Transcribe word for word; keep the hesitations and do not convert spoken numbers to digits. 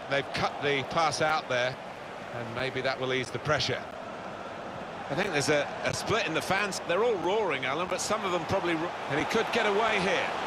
they've cut the pass out there, and maybe that will ease the pressure. I think there's a, a split in the fans. They're all roaring, Alan, but some of them probably... And he could get away here.